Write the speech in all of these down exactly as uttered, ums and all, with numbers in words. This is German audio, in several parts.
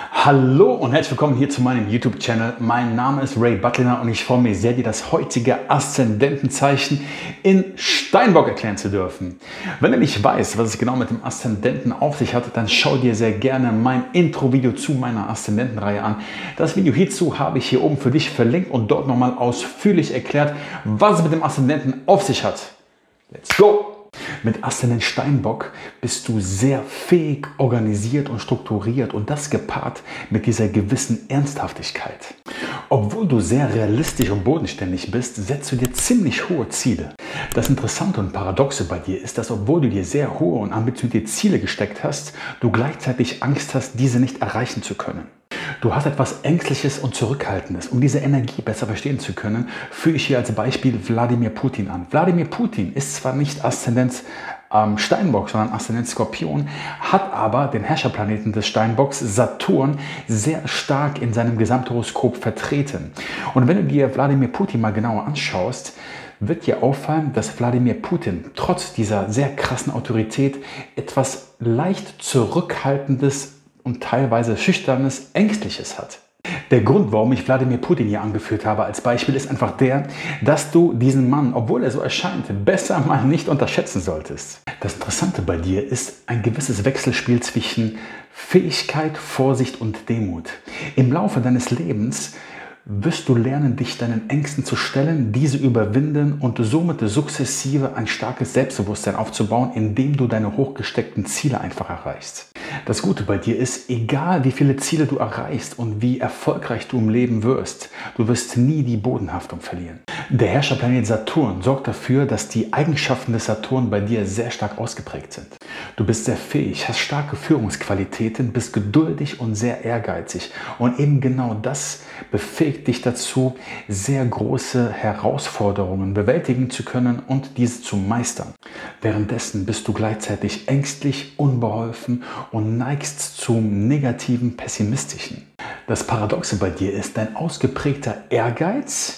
Hallo und herzlich willkommen hier zu meinem YouTube-Channel. Mein Name ist Ray Butliner und ich freue mich sehr, dir das heutige Aszendentenzeichen in Steinbock erklären zu dürfen. Wenn du nicht weißt, was es genau mit dem Aszendenten auf sich hat, dann schau dir sehr gerne mein Intro-Video zu meiner Aszendentenreihe an. Das Video hierzu habe ich hier oben für dich verlinkt und dort nochmal ausführlich erklärt, was es mit dem Aszendenten auf sich hat. Let's go! Mit Aszendent Steinbock bist du sehr fähig, organisiert und strukturiert und das gepaart mit dieser gewissen Ernsthaftigkeit. Obwohl du sehr realistisch und bodenständig bist, setzt du dir ziemlich hohe Ziele. Das Interessante und Paradoxe bei dir ist, dass obwohl du dir sehr hohe und ambitionierte Ziele gesteckt hast, du gleichzeitig Angst hast, diese nicht erreichen zu können. Du hast etwas Ängstliches und Zurückhaltendes. Um diese Energie besser verstehen zu können, führe ich hier als Beispiel Wladimir Putin an. Wladimir Putin ist zwar nicht Aszendent ähm, Steinbock, sondern Aszendent Skorpion, hat aber den Herrscherplaneten des Steinbocks, Saturn, sehr stark in seinem Gesamthoroskop vertreten. Und wenn du dir Wladimir Putin mal genauer anschaust, wird dir auffallen, dass Wladimir Putin trotz dieser sehr krassen Autorität etwas leicht Zurückhaltendes und teilweise Schüchternes, Ängstliches hat. Der Grund, warum ich Wladimir Putin hier angeführt habe als Beispiel, ist einfach der, dass du diesen Mann, obwohl er so erscheint, besser mal nicht unterschätzen solltest. Das Interessante bei dir ist ein gewisses Wechselspiel zwischen Fähigkeit, Vorsicht und Demut. Im Laufe deines Lebens wirst du lernen, dich deinen Ängsten zu stellen, diese überwinden und somit sukzessive ein starkes Selbstbewusstsein aufzubauen, indem du deine hochgesteckten Ziele einfach erreichst. Das Gute bei dir ist, egal wie viele Ziele du erreichst und wie erfolgreich du im Leben wirst, du wirst nie die Bodenhaftung verlieren. Der Herrscherplanet Saturn sorgt dafür, dass die Eigenschaften des Saturn bei dir sehr stark ausgeprägt sind. Du bist sehr fähig, hast starke Führungsqualitäten, bist geduldig und sehr ehrgeizig. Und eben genau das befähigt dich dazu, sehr große Herausforderungen bewältigen zu können und diese zu meistern. Währenddessen bist du gleichzeitig ängstlich, unbeholfen und neigst zum negativen, pessimistischen. Das Paradoxe bei dir ist dein ausgeprägter Ehrgeiz,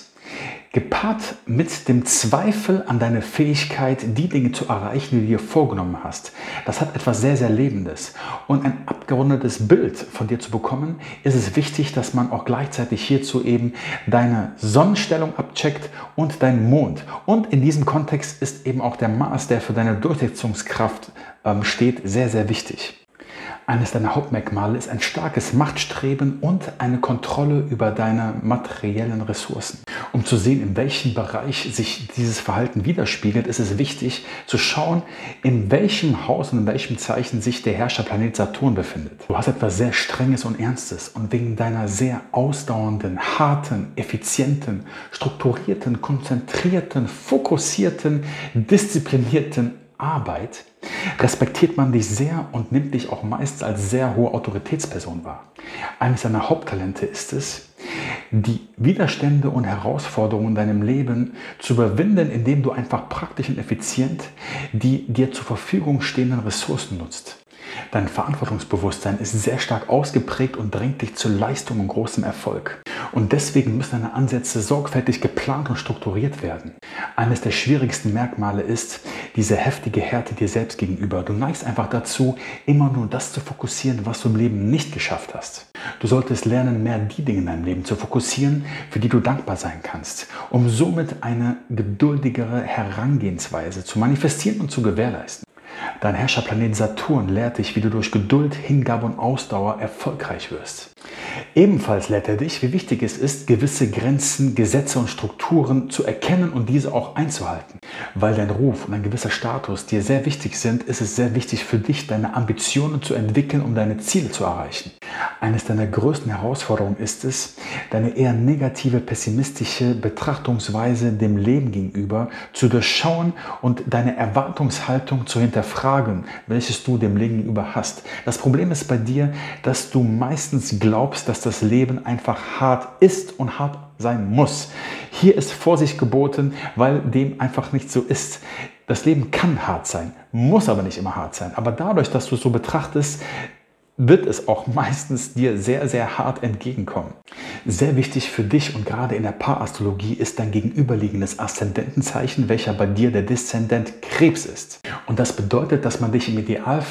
gepaart mit dem Zweifel an deine Fähigkeit, die Dinge zu erreichen, die du dir vorgenommen hast. Das hat etwas sehr, sehr Lebendes. Und ein abgerundetes Bild von dir zu bekommen, ist es wichtig, dass man auch gleichzeitig hierzu eben deine Sonnenstellung abcheckt und deinen Mond. Und in diesem Kontext ist eben auch der Mars, der für deine Durchsetzungskraft ähm, steht, sehr, sehr wichtig. Eines deiner Hauptmerkmale ist ein starkes Machtstreben und eine Kontrolle über deine materiellen Ressourcen. Um zu sehen, in welchem Bereich sich dieses Verhalten widerspiegelt, ist es wichtig zu schauen, in welchem Haus und in welchem Zeichen sich der Herrscherplanet Saturn befindet. Du hast etwas sehr Strenges und Ernstes und wegen deiner sehr ausdauernden, harten, effizienten, strukturierten, konzentrierten, fokussierten, disziplinierten Arbeit respektiert man dich sehr und nimmt dich auch meist als sehr hohe Autoritätsperson wahr. Eines deiner Haupttalente ist es, die Widerstände und Herausforderungen in deinem Leben zu überwinden, indem du einfach praktisch und effizient die dir zur Verfügung stehenden Ressourcen nutzt. Dein Verantwortungsbewusstsein ist sehr stark ausgeprägt und drängt dich zu Leistung und großem Erfolg. Und deswegen müssen deine Ansätze sorgfältig geplant und strukturiert werden. Eines der schwierigsten Merkmale ist diese heftige Härte dir selbst gegenüber. Du neigst einfach dazu, immer nur das zu fokussieren, was du im Leben nicht geschafft hast. Du solltest lernen, mehr die Dinge in deinem Leben zu fokussieren, für die du dankbar sein kannst, um somit eine geduldigere Herangehensweise zu manifestieren und zu gewährleisten. Dein Herrscherplanet Saturn lehrt dich, wie du durch Geduld, Hingabe und Ausdauer erfolgreich wirst. Ebenfalls lehrt er dich, wie wichtig es ist, gewisse Grenzen, Gesetze und Strukturen zu erkennen und diese auch einzuhalten. Weil dein Ruf und ein gewisser Status dir sehr wichtig sind, ist es sehr wichtig für dich, deine Ambitionen zu entwickeln, um deine Ziele zu erreichen. Eines deiner größten Herausforderungen ist es, deine eher negative, pessimistische Betrachtungsweise dem Leben gegenüber zu durchschauen und deine Erwartungshaltung zu hinterfragen, welches du dem Leben gegenüber hast. Das Problem ist bei dir, dass du meistens glaubst, dass das Leben einfach hart ist und hart sein muss. Hier ist Vorsicht geboten, weil dem einfach nicht so ist. Das Leben kann hart sein, muss aber nicht immer hart sein. Aber dadurch, dass du es so betrachtest, wird es auch meistens dir sehr, sehr hart entgegenkommen. Sehr wichtig für dich und gerade in der Paarastrologie ist dein gegenüberliegendes Aszendentenzeichen, welcher bei dir der Deszendent Krebs ist. Und das bedeutet, dass man dich im Idealfall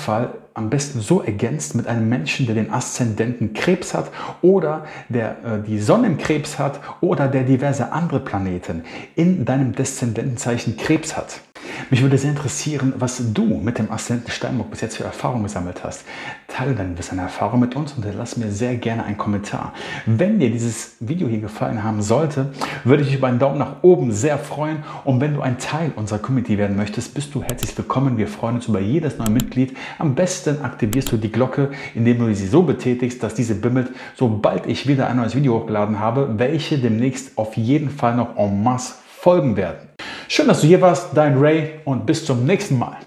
am besten so ergänzt mit einem Menschen, der den Aszendenten Krebs hat oder der äh, die Sonne im Krebs hat oder der diverse andere Planeten in deinem Deszendentenzeichen Krebs hat. Mich würde sehr interessieren, was du mit dem Aszendenten Steinbock bis jetzt für Erfahrungen gesammelt hast. Teile deine deine Erfahrung mit uns und lass mir sehr gerne einen Kommentar. Wenn dir dieses Video hier gefallen haben sollte, würde ich mich über einen Daumen nach oben sehr freuen. Und wenn du ein Teil unserer Community werden möchtest, bist du herzlich willkommen. Wir freuen uns über jedes neue Mitglied. Am besten aktivierst du die Glocke, indem du sie so betätigst, dass diese bimmelt, sobald ich wieder ein neues Video hochgeladen habe, welche demnächst auf jeden Fall noch en masse folgen werden. Schön, dass du hier warst, dein Ray, und bis zum nächsten Mal.